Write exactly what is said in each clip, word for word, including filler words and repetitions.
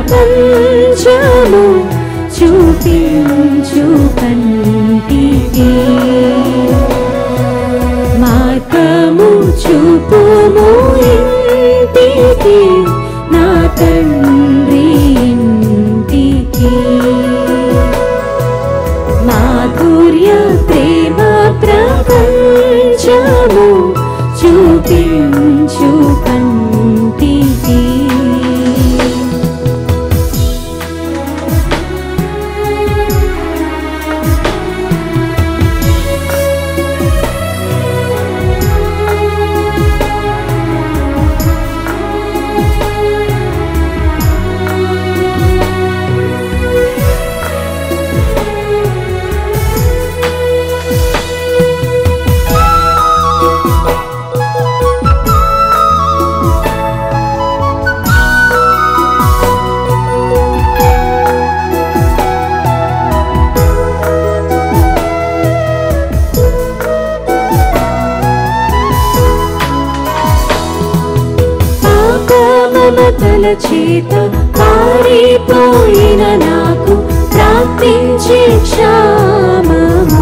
ప్రపంచము చూపించు కంటికి మార్గము చూపుము ఇంటికి నా తండ్రి ఇంటికి మాధుర్య ప్రేమ ప్రపంచము చూపించు కంటికి మమతల చేత పారిపోయిన నాకు ప్రాప్తించే క్షామము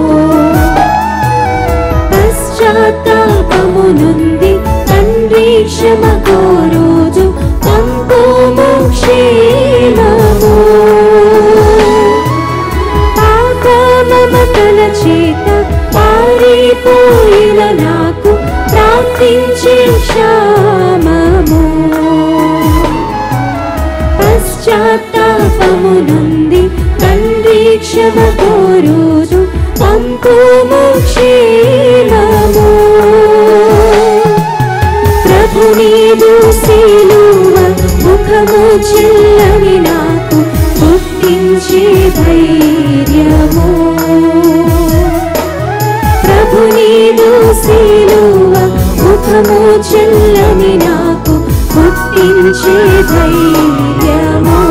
పశ్చాత్తాపము నుండి తండ్రి క్షమ కోరుచు పంపుము క్షేమము పాప మమతల చేత పారిపోయిన నాకు ప్రాప్తించే క్షామము పశ్చాత్తాపము నుండి తండ్రి క్షమ కోరుచు పంపుము క్షేమము ప్రభు నీదు సిలువ ముఖము చెల్లని నాకు పుట్టించే ధైర్యము ప్రభు నీదు సిలువ ముఖము చెల్లని నాకు పుట్టించే ధైర్యము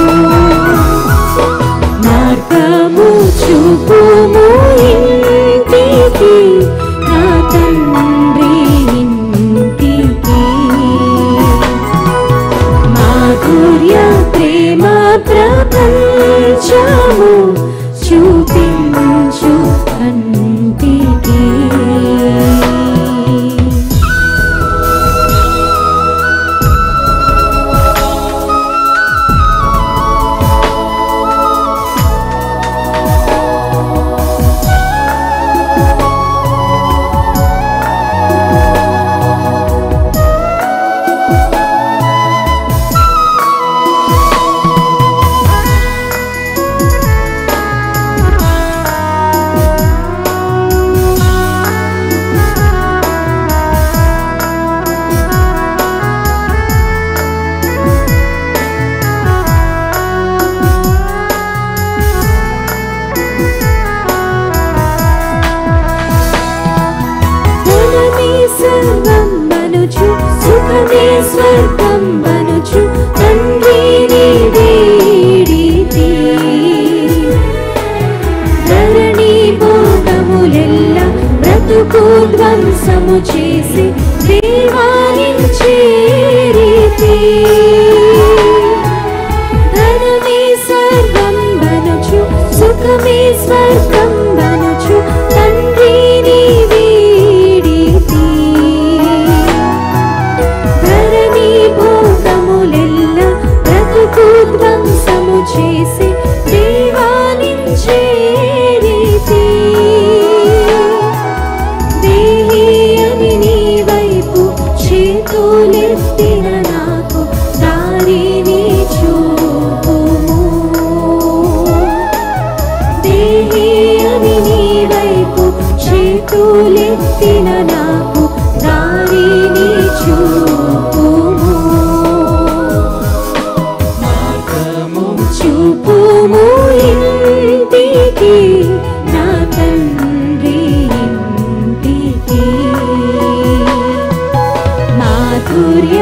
మార్గము చూపుము ఇంటికి నా తండ్రి ఇంటికి మాధుర్య ప్రేమ ప్రపంచము చూపించు కంటికి సుఖమే స్వర్గం బనుచు తండ్రిని వేడితి ధరణి భోగములెల్ల బ్రతుకు ధ్వంసము చేసి దేవాని చేరితి ధనమే స్వర్గం బనుచు సుఖమే స్వర్గం బనుచు తండ్రిని వేడితి ధరణి భోగములెల్ల బ్రతుకు ధ్వంసము చేసి దేవాని చేరితి దేహి అని నీ వైపు చేతులెత్తిన నాకు దారిని చూపుము దేహి అని నీ వైపు చేతులెత్తిన నాకు దారిని చూపుము మార్గము చూపుము ఇంటికి నా తండ్రి ఇంటికి మాధుర్య